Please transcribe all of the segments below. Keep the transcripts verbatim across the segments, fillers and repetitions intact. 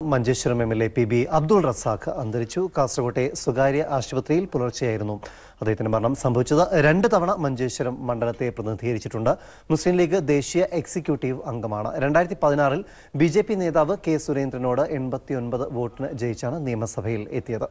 Manjeshwaram M L A P B Abdul Razak അന്തരിച്ചു. കാസർകോട്ടെ സ്വകാര്യ ആശുപത്രിയിൽ പുലർച്ചെയായിരുന്നു അദ്ദേഹത്തിന്റെ മരണം സംഭവിച്ചത്. രണ്ട് തവണ മഞ്ചേശ്വരം മണ്ഡലത്തെ പ്രതിനിധീകരിച്ചിട്ടുണ്ട്. മുസ്ലിം ലീഗ് ദേശീയ എക്സിക്യൂട്ടീവ് അംഗമാണ്. രണ്ടായിരത്തി പതിനാറിൽ ബി ജെ പി നേതാവ് കെ സുരേന്ദ്രനോട് എൺപത്തിയൊൻപത് വോട്ടിന് ജയിച്ചാണ് നിയമസഭയിൽ എത്തിയത്.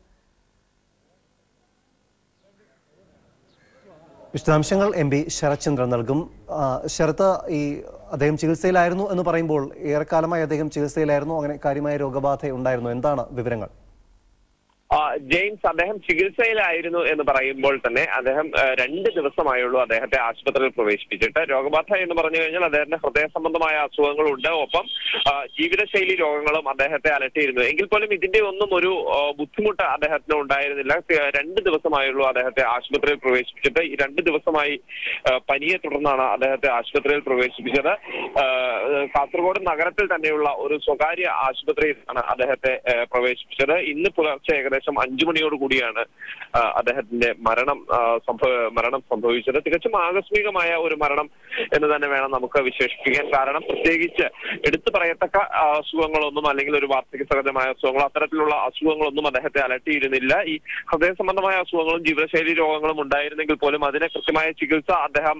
വിശദാംശങ്ങൾ എം പി ശരത്ചന്ദ്രൻ നൽകും. ശരത്ത്, ഈ അദ്ദേഹം ചികിത്സയിലായിരുന്നു എന്ന് പറയുമ്പോൾ ഏറെക്കാലമായി അദ്ദേഹം ചികിത്സയിലായിരുന്നു, അങ്ങനെ കാര്യമായ രോഗബാധ ഉണ്ടായിരുന്നു, എന്താണ് വിവരങ്ങൾ? ജെയിംസ്, അദ്ദേഹം ചികിത്സയിലായിരുന്നു എന്ന് പറയുമ്പോൾ തന്നെ അദ്ദേഹം രണ്ട് ദിവസമായുള്ളൂ അദ്ദേഹത്തെ ആശുപത്രിയിൽ പ്രവേശിപ്പിച്ചിട്ട്. രോഗബാധ എന്ന് പറഞ്ഞു കഴിഞ്ഞാൽ അദ്ദേഹത്തിന് ഹൃദയ സംബന്ധമായ അസുഖങ്ങളുണ്ട്, ഒപ്പം ജീവിതശൈലി രോഗങ്ങളും അദ്ദേഹത്തെ അലട്ടിയിരുന്നു. എങ്കിൽ പോലും ഇതിന്റെ ഒന്നും ഒരു ബുദ്ധിമുട്ട് അദ്ദേഹത്തിന് ഉണ്ടായിരുന്നില്ല. രണ്ട് ദിവസമായുള്ളൂ അദ്ദേഹത്തെ ആശുപത്രിയിൽ പ്രവേശിപ്പിച്ചിട്ട്. ഈ രണ്ട് ദിവസമായി പനിയെ തുടർന്നാണ് അദ്ദേഹത്തെ ആശുപത്രിയിൽ പ്രവേശിപ്പിച്ചത്. കാസർഗോഡ് നഗരത്തിൽ തന്നെയുള്ള ഒരു സ്വകാര്യ ആശുപത്രിയിലാണ് അദ്ദേഹത്തെ പ്രവേശിപ്പിച്ചത്. ഇന്ന് പുലർച്ചെ ഏകദേശം അഞ്ചു മണിയോട് കൂടിയാണ് അദ്ദേഹത്തിന്റെ മരണം സംഭവ മരണം സംഭവിച്ചത്. തികച്ചും ആകസ്മികമായ ഒരു മരണം എന്ന് തന്നെ വേണം നമുക്ക് വിശേഷിപ്പിക്കാൻ. കാരണം പ്രത്യേകിച്ച് എടുത്തു പറയത്തക്ക അസുഖങ്ങളൊന്നും, അല്ലെങ്കിൽ ഒരു വാർദ്ധക്യ സഹജമായ അസുഖങ്ങളോ അത്തരത്തിലുള്ള അസുഖങ്ങളൊന്നും അദ്ദേഹത്തെ അലട്ടിയിരുന്നില്ല. ഈ ഹൃദയ സംബന്ധമായ അസുഖങ്ങളും ജീവിതശൈലി രോഗങ്ങളും ഉണ്ടായിരുന്നെങ്കിൽ പോലും അതിനെ കൃത്യമായ ചികിത്സ അദ്ദേഹം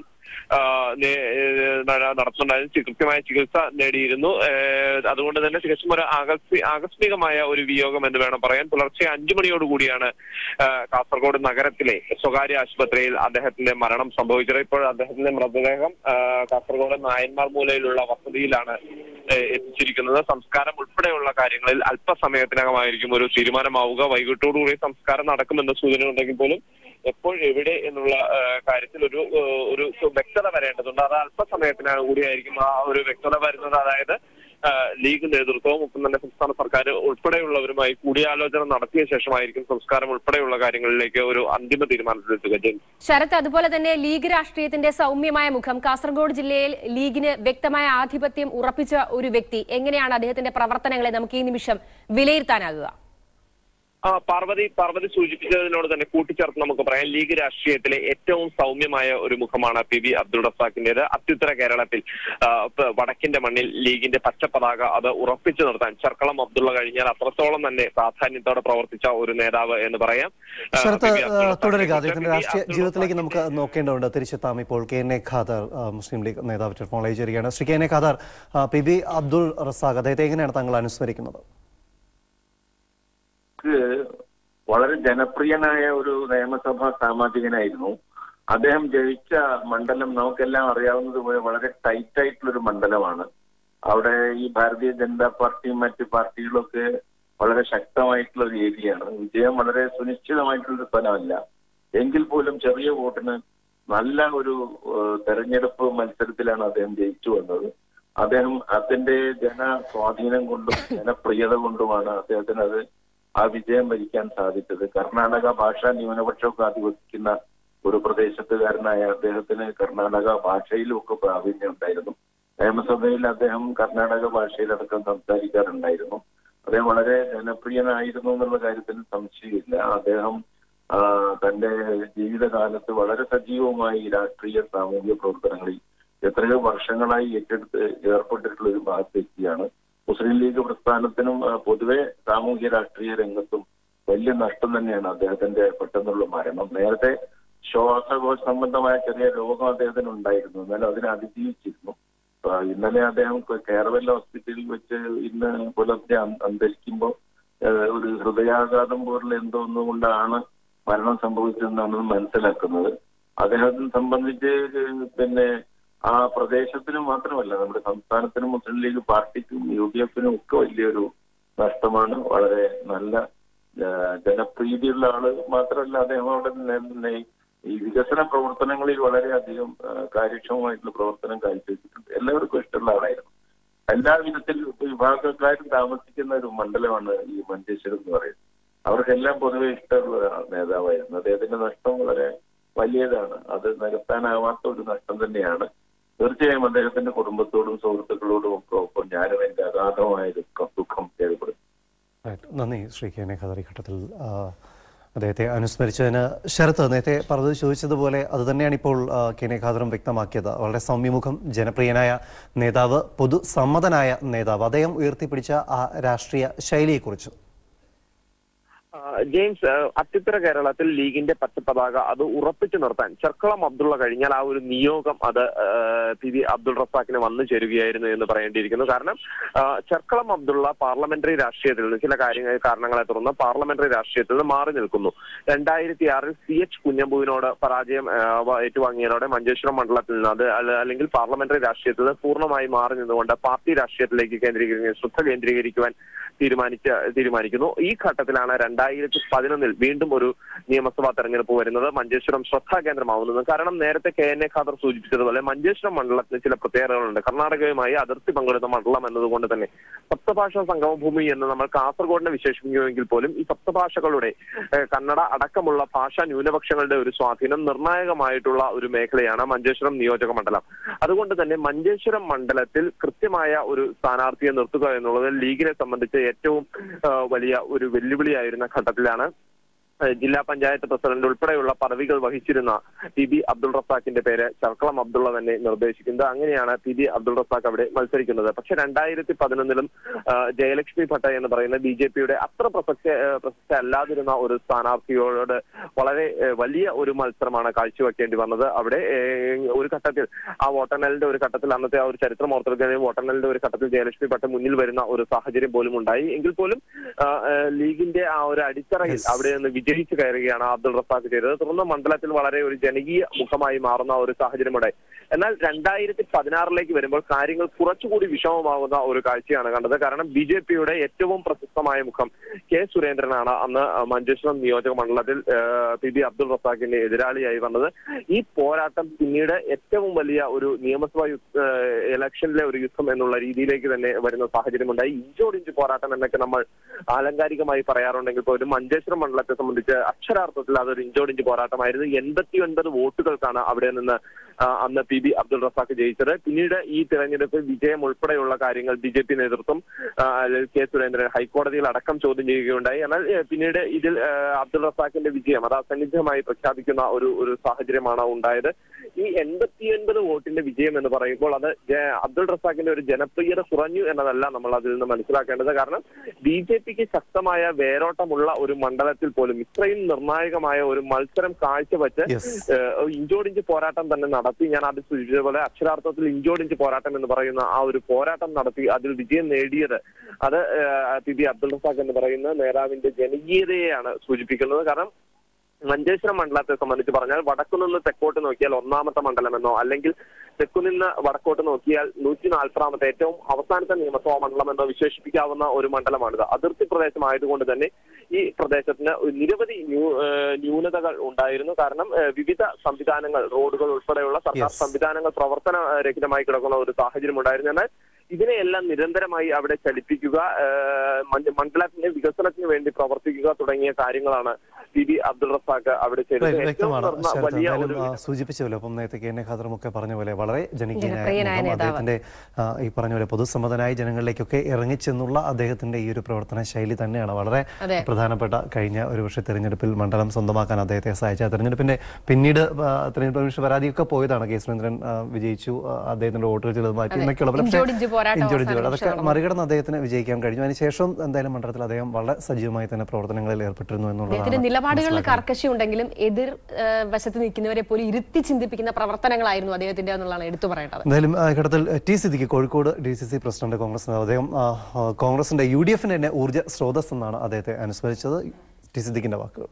നടത്തുന്നുണ്ടായിരുന്നു, കൃത്യമായ ചികിത്സ നേടിയിരുന്നു. അതുകൊണ്ട് തന്നെ തികച്ചും ഒരു ആകസ്മികമായ ഒരു വിയോഗം എന്ന് വേണം പറയാൻ. പുലർച്ചെ അഞ്ചു മണിയോടുകൂടിയാണ് കാസർഗോഡ് നഗരത്തിലെ സ്വകാര്യ ആശുപത്രിയിൽ അദ്ദേഹത്തിന്റെ മരണം സംഭവിച്ചത്. ഇപ്പോൾ അദ്ദേഹത്തിന്റെ മൃതദേഹം കാസർഗോഡ് നായന്മാർ മൂലയിലുള്ള വസതിയിലാണ് എത്തിച്ചിരിക്കുന്നത്. സംസ്കാരം ഉൾപ്പെടെയുള്ള കാര്യങ്ങളിൽ അല്പസമയത്തിനകമായിരിക്കും ഒരു തീരുമാനമാവുക. വൈകിട്ടോടുകൂടി സംസ്കാരം നടക്കുമെന്ന സൂചന ഉണ്ടെങ്കിൽ പോലും എപ്പോൾ എവിടെ എന്നുള്ള കാര്യത്തിൽ ഒരു ഒരു വ്യക്തത വരേണ്ടതുണ്ട്. അത് അല്പസമയത്തിനകം കൂടിയായിരിക്കും ആ ഒരു വ്യക്തത വരുന്നത്. അതായത് ലീഗ് നേതൃത്വവും ഒപ്പം തന്നെ സംസ്ഥാന സർക്കാർ ഉൾപ്പെടെയുള്ളവരുമായി കൂടിയാലോചന നടത്തിയ ശേഷമായിരിക്കും സംസ്കാരം ഉൾപ്പെടെയുള്ള കാര്യങ്ങളിലേക്ക് ഒരു അന്തിമ തീരുമാനത്തിലെത്തുക. ശരത്, അതുപോലെ തന്നെ ലീഗ് രാഷ്ട്രീയത്തിന്റെ സൗമ്യമായ മുഖം, കാസർഗോഡ് ജില്ലയിൽ ലീഗിന് വ്യക്തമായ ആധിപത്യം ഉറപ്പിച്ച ഒരു വ്യക്തി, എങ്ങനെയാണ് അദ്ദേഹത്തിന്റെ പ്രവർത്തനങ്ങളെ നമുക്ക് ഈ നിമിഷം വിലയിരുത്താനാകുക? ആ പാർവതി പാർവതി സൂചിപ്പിച്ചതിനോട് തന്നെ കൂട്ടിച്ചേർത്ത് നമുക്ക് പറയാം, ലീഗ് രാഷ്ട്രീയത്തിലെ ഏറ്റവും സൗമ്യമായ ഒരു മുഖമാണ് പി ബി അബ്ദുൾ റസാഖിന്റേത്. അത്യുത്തര കേരളത്തിൽ വടക്കിന്റെ മണ്ണിൽ ലീഗിന്റെ പച്ചപ്പതാക അത് ഉറപ്പിച്ചു നിർത്താൻ ചർക്കളം അബ്ദുള്ള കഴിഞ്ഞാൽ അത്രത്തോളം തന്നെ പ്രാധാന്യത്തോടെ പ്രവർത്തിച്ച ഒരു നേതാവ് എന്ന് പറയാം. തുടരുക, അദ്ദേഹത്തിന്റെ രാഷ്ട്രീയ ജീവിതത്തിലേക്ക് നമുക്ക് നോക്കേണ്ടതുണ്ട്. തിരിച്ചെത്താം. ഇപ്പോൾ K N A Khader, Muslim League നേതാവ് ടെലിഫോണിൽ ചേരുകയാണ്. Shri K N A Khader, P B Abdul Razak അദ്ദേഹത്തെ എങ്ങനെയാണ് താങ്കൾ അനുസ്മരിക്കുന്നത്? വളരെ ജനപ്രിയനായ ഒരു നിയമസഭാ സാമാജികനായിരുന്നു. അദ്ദേഹം ജയിച്ച മണ്ഡലം നമുക്കെല്ലാം അറിയാവുന്നതുപോലെ വളരെ ടൈറ്റ് ആയിട്ടുള്ളൊരു മണ്ഡലമാണ്. അവിടെ ഈ ഭാരതീയ ജനതാ പാർട്ടിയും മറ്റ് പാർട്ടികളൊക്കെ വളരെ ശക്തമായിട്ടുള്ള ഒരു ഏരിയയാണ്. വിജയം വളരെ സുനിശ്ചിതമായിട്ടുള്ളൊരു സ്ഥലമല്ല. എങ്കിൽ പോലും ചെറിയ വോട്ടിന് നല്ല ഒരു തെരഞ്ഞെടുപ്പ് മത്സരത്തിലാണ് അദ്ദേഹം ജയിച്ചു വന്നത്. അദ്ദേഹം അതിന്റെ ജന സ്വാധീനം കൊണ്ടും ജനപ്രിയത കൊണ്ടുമാണ് അദ്ദേഹത്തിന് അത് ആ വിജയം വരിക്കാൻ സാധിച്ചത്. കർണാടക ഭാഷാ ന്യൂനപക്ഷമൊക്കെ അധിവസിക്കുന്ന ഒരു പ്രദേശത്തുകാരനായ അദ്ദേഹത്തിന് കർണാടക ഭാഷയിലും ഒക്കെ പ്രാവീണ്യം ഉണ്ടായിരുന്നു. നിയമസഭയിൽ അദ്ദേഹം കർണാടക ഭാഷയിലടക്കം സംസാരിക്കാറുണ്ടായിരുന്നു. അദ്ദേഹം വളരെ ജനപ്രിയനായിരുന്നു എന്നുള്ള കാര്യത്തിൽ സംശയമില്ല. അദ്ദേഹം തന്റെ ജീവിതകാലത്ത് വളരെ സജീവമായി രാഷ്ട്രീയ സാമൂഹിക പ്രവർത്തനങ്ങളിൽ എത്രയോ വർഷങ്ങളായി ഏറ്റെടുത്ത് ഏർപ്പെട്ടിട്ടുള്ള ഒരു മഹത് വ്യക്തിയാണ്. മുസ്ലിം ലീഗ് പ്രസ്ഥാനത്തിനും പൊതുവെ സാമൂഹ്യ രാഷ്ട്രീയ രംഗത്തും വലിയ നഷ്ടം തന്നെയാണ് അദ്ദേഹത്തിന്റെ പെട്ടെന്നുള്ള മരണം. നേരത്തെ ശ്വാസകോശ സംബന്ധമായ ചെറിയ രോഗം അദ്ദേഹത്തിന് ഉണ്ടായിരുന്നു, എന്നാലും അതിനെ അതിജീവിച്ചിരുന്നു. ഇന്നലെ അദ്ദേഹം കേരവല്ല ഹോസ്പിറ്റലിൽ വെച്ച് ഇന്ന് പുലർച്ചെ അന്തരിക്കുമ്പോൾ ഒരു ഹൃദയാഘാതം പോലുള്ള എന്തോ ഒന്നുകൊണ്ടാണ് മരണം സംഭവിച്ചതെന്നാണ് മനസ്സിലാക്കുന്നത്. അദ്ദേഹത്തെ സംബന്ധിച്ച് പിന്നെ ആ പ്രദേശത്തിനും മാത്രമല്ല നമ്മുടെ സംസ്ഥാനത്തിനും മുസ്ലിം ലീഗ് പാർട്ടിക്കും യു ഡി എഫിനും ഒക്കെ വലിയൊരു നഷ്ടമാണ്. വളരെ നല്ല ജനപ്രീതിയുള്ള ആള് മാത്രമല്ല, അദ്ദേഹം അവിടെ ഈ വികസന പ്രവർത്തനങ്ങളിൽ വളരെയധികം കാര്യക്ഷമമായിട്ടുള്ള പ്രവർത്തനം കാഴ്ചവെച്ചിട്ടുണ്ട്. എല്ലാവർക്കും ഇഷ്ടമുള്ള ആളായിരുന്നു. എല്ലാ വിധത്തിൽ വിഭാഗക്കാരും താമസിക്കുന്ന ഒരു മണ്ഡലമാണ് ഈ മഞ്ചേശ്വരം എന്ന് പറയുന്നത്. അവർക്കെല്ലാം പൊതുവെ ഇഷ്ടമുള്ള നേതാവായിരുന്നു. അദ്ദേഹത്തിന്റെ നഷ്ടം വളരെ വലിയതാണ്. അത് നികത്താനാവാത്ത ഒരു നഷ്ടം തന്നെയാണ്. തീർച്ചയായും അദ്ദേഹത്തിന്റെ കുടുംബത്തോടും സുഹൃത്തുക്കളോടും ഒക്കെ ഒപ്പം ഞാനും എന്റെ അഗാധമായ ദുഃഖം ദുഃഖം രേഖപ്പെടുത്തും. നന്ദി Shri K N A Khader. ഈ ഘട്ടത്തിൽ അദ്ദേഹത്തെ അനുസ്മരിച്ചതിന് ശരത്ത് നേരത്തെ പറഞ്ഞത് ചോദിച്ചതുപോലെ അത് തന്നെയാണ് ഇപ്പോൾ കെ ഖാദറും വ്യക്തമാക്കിയത്. വളരെ സൗമ്യമുഖം, ജനപ്രിയനായ നേതാവ്, പൊതുസമ്മതനായ നേതാവ്. അദ്ദേഹം ഉയർത്തിപ്പിടിച്ച ആ രാഷ്ട്രീയ ശൈലിയെക്കുറിച്ച് ജെയിംസ്, അത്യുത്തര കേരളത്തിൽ ലീഗിന്റെ പച്ചപ്പതാക അത് ഉറപ്പിച്ചു നിർത്താൻ ചെർക്കളം അബ്ദുള്ള കഴിഞ്ഞാൽ ആ ഒരു നിയോഗം അത് പി വി അബ്ദുൾ റസാഖിന് വന്നു ചേരുകയായിരുന്നു എന്ന് പറയേണ്ടിയിരിക്കുന്നു. കാരണം ചെർക്കളം അബ്ദുള്ള പാർലമെന്ററി രാഷ്ട്രീയത്തിൽ നിന്ന് ചില കാര്യങ്ങൾ കാരണങ്ങളെ തുടർന്ന് പാർലമെന്ററി രാഷ്ട്രീയത്തിൽ നിന്ന് മാറി നിൽക്കുന്നു. രണ്ടായിരത്തി ആറിൽ സി എച്ച് കുഞ്ഞമ്പുവിനോട് പരാജയം ഏറ്റുവാങ്ങിയതോടെ മഞ്ചേശ്വരം മണ്ഡലത്തിൽ നിന്ന് അത് അല്ലെങ്കിൽ പാർലമെന്ററി രാഷ്ട്രീയത്തിൽ നിന്ന് പൂർണ്ണമായി മാറി നിന്നുകൊണ്ട് പാർട്ടി രാഷ്ട്രീയത്തിലേക്ക് കേന്ദ്രീകരിക്കുന്ന ശ്രദ്ധ കേന്ദ്രീകരിക്കുവാൻ തീരുമാനിച്ച തീരുമാനിക്കുന്നു. ഈ ഘട്ടത്തിലാണ് രണ്ടായിരത്തി പതിനൊന്നിൽ വീണ്ടും ഒരു നിയമസഭാ തെരഞ്ഞെടുപ്പ് വരുന്നത്, മഞ്ചേശ്വരം ശ്രദ്ധാകേന്ദ്രമാവുന്നത്. കാരണം നേരത്തെ കെ എൻ എ ഖാദർ സൂചിപ്പിച്ചതുപോലെ മഞ്ചേശ്വരം മണ്ഡലത്തിന് ചില പ്രത്യേകതകളുണ്ട്. കർണാടകയുമായി അതിർത്തി പങ്കിടുന്ന മണ്ഡലം എന്നതുകൊണ്ട് തന്നെ സപ്തഭാഷാ സംഗമഭൂമി എന്ന് നമ്മൾ കാസർഗോഡിനെ വിശേഷിപ്പിക്കുമെങ്കിൽ പോലും ഈ സപ്തഭാഷകളുടെ കന്നഡ അടക്കമുള്ള ഭാഷാ ന്യൂനപക്ഷങ്ങളുടെ ഒരു സ്വാധീനം നിർണായകമായിട്ടുള്ള ഒരു മേഖലയാണ് മഞ്ചേശ്വരം നിയോജക മണ്ഡലം. അതുകൊണ്ട് തന്നെ മഞ്ചേശ്വരം മണ്ഡലത്തിൽ കൃത്യമായ ഒരു സ്ഥാനാർത്ഥിയെ നിർത്തുക എന്നുള്ളത് ലീഗിനെ സംബന്ധിച്ച് ഏറ്റവും വലിയ ഒരു വെല്ലുവിളിയായിരുന്ന ഘട്ടത്തിലാണ് ജില്ലാ പഞ്ചായത്ത് പ്രസിഡന്റ് ഉൾപ്പെടെയുള്ള പദവികൾ വഹിച്ചിരുന്ന പി ബി അബ്ദുൾ റസാഖിന്റെ പേര് ചെർക്കളം അബ്ദുള്ള തന്നെ നിർദ്ദേശിക്കുന്നത്. അങ്ങനെയാണ് പി ബി അബ്ദുൾ റസാഖ് അവിടെ മത്സരിക്കുന്നത്. പക്ഷെ രണ്ടായിരത്തി പതിനൊന്നിലും ജയലക്ഷ്മി ഭട്ട എന്ന് പറയുന്ന ബി ജെ പിയുടെ അത്ര പ്രസക്ത പ്രസക്ത അല്ലാതിരുന്ന ഒരു സ്ഥാനാർത്ഥിയോട് വളരെ വലിയ ഒരു മത്സരമാണ് കാഴ്ചവെക്കേണ്ടി വന്നത്. അവിടെ ഒരു ഘട്ടത്തിൽ ആ വോട്ടെണ്ണലിന്റെ ഒരു ഘട്ടത്തിൽ അന്നത്തെ ആ ഒരു ചരിത്രം ഓർത്തെടുക്കുകയാണെങ്കിൽ വോട്ടെണ്ണലിന്റെ ഒരു ഘട്ടത്തിൽ ജയലക്ഷ്മി ഭട്ട മുന്നിൽ വരുന്ന ഒരു സാഹചര്യം പോലും ഉണ്ടായി. എങ്കിൽ പോലും ലീഗിന്റെ ആ ഒരു അടിത്തറയിൽ അവിടെ നിന്ന് വിജയിച്ചു കയറുകയാണ് അബ്ദുൾ റസാഖ് ചെയ്തത്. തുടർന്ന് മണ്ഡലത്തിൽ വളരെ ഒരു ജനകീയ മുഖമായി മാറുന്ന ഒരു സാഹചര്യമുണ്ട്. എന്നാൽ രണ്ടായിരത്തി പതിനാറിലേക്ക് വരുമ്പോൾ കാര്യങ്ങൾ കുറച്ചുകൂടി വിഷമമാകുന്ന ഒരു കാഴ്ചയാണ് കണ്ടത്. കാരണം ബി ജെ പിയുടെ ഏറ്റവും പ്രശസ്തമായ മുഖം കെ സുരേന്ദ്രനാണ് അന്ന് മഞ്ചേശ്വരം നിയോജക മണ്ഡലത്തിൽ പി ബി അബ്ദുൾ റസാഖിന്റെ എതിരാളിയായി വന്നത്. ഈ പോരാട്ടം പിന്നീട് ഏറ്റവും വലിയ ഒരു നിയമസഭാ ഇലക്ഷനിലെ ഒരു യുദ്ധം എന്നുള്ള രീതിയിലേക്ക് തന്നെ വരുന്ന സാഹചര്യമുണ്ടായി. ഇഞ്ചോടിഞ്ച് പോരാട്ടം എന്നൊക്കെ നമ്മൾ ആലങ്കാരികമായി പറയാറുണ്ടെങ്കിൽ പോലും മഞ്ചേശ്വരം മണ്ഡലത്തെ സംബന്ധിച്ച് അക്ഷരാർത്ഥത്തിൽ അതൊരു ഇഞ്ചോടിഞ്ച് പോരാട്ടമായിരുന്നു. എൺപത്തി ഒൻപത് വോട്ടുകൾക്കാണ് അവിടെ നിന്ന് അന്ന് പി ബി അബ്ദുൾ റസാഖ് ജയിച്ചത്. പിന്നീട് ഈ തെരഞ്ഞെടുപ്പിൽ വിജയം ഉൾപ്പെടെയുള്ള കാര്യങ്ങൾ ബി ജെ പി നേതൃത്വം കെ സുരേന്ദ്രൻ ഹൈക്കോടതിയിൽ അടക്കം ചോദ്യം ചെയ്യുകയുണ്ടായി. എന്നാൽ പിന്നീട് ഇതിൽ അബ്ദുൾ റസാഖിന്റെ വിജയം അത് അസന്നിഗ്ധമായി പ്രഖ്യാപിക്കുന്ന ഒരു ഒരു സാഹചര്യമാണ് ഉണ്ടായത്. ഈ എൺപത്തി ഒൻപത് വോട്ടിന്റെ വിജയം എന്ന് പറയുമ്പോൾ അത് അബ്ദുൾ റസാഖിന്റെ ഒരു ജനപ്രിയത കുറഞ്ഞു എന്നതല്ല നമ്മൾ അതിൽ നിന്ന് മനസ്സിലാക്കേണ്ടത്. കാരണം ബി ജെ പിക്ക് ശക്തമായ വേരോട്ടമുള്ള ഒരു മണ്ഡലത്തിൽ പോലും ഇത്രയും നിർണായകമായ ഒരു മത്സരം കാഴ്ചവെച്ച് ഇഞ്ചോടിഞ്ച് പോരാട്ടം തന്നെ നടത്തി. ഞാൻ അത് സൂചിപ്പിച്ചതുപോലെ അക്ഷരാർത്ഥത്തിൽ ഇഞ്ചോടിഞ്ച് പോരാട്ടം എന്ന് പറയുന്ന ആ ഒരു പോരാട്ടം നടത്തി അതിൽ വിജയം നേടിയത് അത് പി ബി അബ്ദുൾ റസാഖ് എന്ന് പറയുന്ന നേതാവിന്റെ ജനകീയതയെയാണ് സൂചിപ്പിക്കുന്നത്. കാരണം മഞ്ചേശ്വരം മണ്ഡലത്തെ സംബന്ധിച്ച് പറഞ്ഞാൽ വടക്കുനിന്ന് തെക്കോട്ട് നോക്കിയാൽ ഒന്നാമത്തെ മണ്ഡലമെന്നോ അല്ലെങ്കിൽ തെക്കുനിന്ന് വടക്കോട്ട് നോക്കിയാൽ നൂറ്റി നാൽപ്പതാമത്തെ ഏറ്റവും അവസാനത്തെ നിയമസഭാ മണ്ഡലമെന്നോ വിശേഷിപ്പിക്കാവുന്ന ഒരു മണ്ഡലമാണിത്. അതിർത്തി പ്രദേശമായതുകൊണ്ട് തന്നെ ഈ പ്രദേശത്തിന് നിരവധി ന്യൂനതകൾ ഉണ്ടായിരുന്നു. കാരണം വിവിധ സംവിധാനങ്ങൾ, റോഡുകൾ ഉൾപ്പെടെയുള്ള സർക്കാർ സംവിധാനങ്ങൾ പ്രവർത്തനരഹിതമായി കിടക്കുന്ന ഒരു സാഹചര്യം ഉണ്ടായിരുന്നു. എന്നാൽ ഇതിനെയെല്ലാം നിരന്തരമായി അവിടെ ചലിപ്പിക്കുക, മണ്ഡലത്തിന്റെ വികസനത്തിന് വേണ്ടി പ്രവർത്തിക്കുക തുടങ്ങിയ കാര്യങ്ങളാണ് പി ബി അബ്ദുൾ റസാഖ് അവിടെ ചെയ്തത്. സൂചിപ്പിച്ചല്ലോ അപ്പം നേരത്തെ കെ എൻ എ ഖാദറും ഒക്കെ പറഞ്ഞ പോലെ വളരെ ജനകീയനായ അദ്ദേഹത്തിന്റെ ഈ പറഞ്ഞ പോലെ പൊതുസമ്മതനായ ജനങ്ങളിലേക്കൊക്കെ ഇറങ്ങിച്ചെന്നുള്ള അദ്ദേഹത്തിന്റെ ഈ ഒരു പ്രവർത്തന ശൈലി തന്നെയാണ് വളരെ പ്രധാനപ്പെട്ട കഴിഞ്ഞ ഒരു വർഷ തെരഞ്ഞെടുപ്പിൽ മണ്ഡലം സ്വന്തമാക്കാൻ അദ്ദേഹത്തെ സഹായിച്ച തെരഞ്ഞെടുപ്പിന്റെ പിന്നീട് തെരഞ്ഞെടുപ്പ് കമ്മീഷൻ പരാതിയൊക്കെ പോയതാണ്. കെ സുരേന്ദ്രൻ വിജയിച്ചു, അദ്ദേഹത്തിന്റെ വോട്ടുകൾ ചിലത് മാറ്റി എന്നൊക്കെയുള്ള അതൊക്കെ മറികടന്ന് അദ്ദേഹത്തിന് വിജയിക്കാൻ കഴിഞ്ഞു. അതിനുശേഷം എന്തായാലും മണ്ഡലത്തിൽ അദ്ദേഹം വളരെ സജീവമായി തന്നെ പ്രവർത്തനങ്ങളിൽ ഏർപ്പെട്ടിരുന്നു എന്നുള്ളതാണ്. നിലപാടുകളിൽ കർക്കശി ഉണ്ടെങ്കിലും എതിർ വശത്ത് നിൽക്കുന്നവരെ പോലും ഇരുത്തി ചിന്തിപ്പിക്കുന്ന പ്രവർത്തനങ്ങളായിരുന്നു അദ്ദേഹത്തിന്റെ എന്നുള്ളതാണ് എടുത്തു പറയേണ്ടത്. എന്തായാലും ഘട്ടത്തിൽ T Siddique Kozhikode D C C president Congress അദ്ദേഹം കോൺഗ്രസിന്റെ യു ഡി എഫിന്റെ തന്നെ ഊർജ്ജ സ്രോതസ് എന്നാണ് അദ്ദേഹത്തെ അനുസ്മരിച്ചത്. ടി സിദ്ദിഖിന്റെ വാക്കുകൾ.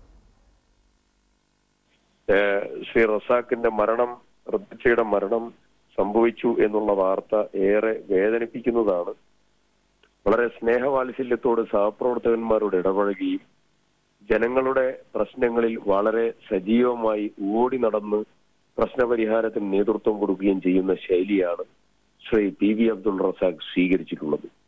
ശ്രീ റസാഖിന്റെ മരണം, റദ്ദച്ചയുടെ മരണം സംഭവിച്ചു എന്നുള്ള വാർത്ത ഏറെ വേദനിപ്പിക്കുന്നതാണ്. വളരെ സ്നേഹവാത്സല്യത്തോട് സഹപ്രവർത്തകന്മാരോട് ഇടപഴകുകയും ജനങ്ങളുടെ പ്രശ്നങ്ങളിൽ വളരെ സജീവമായി ഓടി നടന്ന് പ്രശ്നപരിഹാരത്തിന് നേതൃത്വം കൊടുക്കുകയും ചെയ്യുന്ന ശൈലിയാണ് ശ്രീ പി വി അബ്ദുൾ റസാഖ് സ്വീകരിച്ചിട്ടുള്ളത്.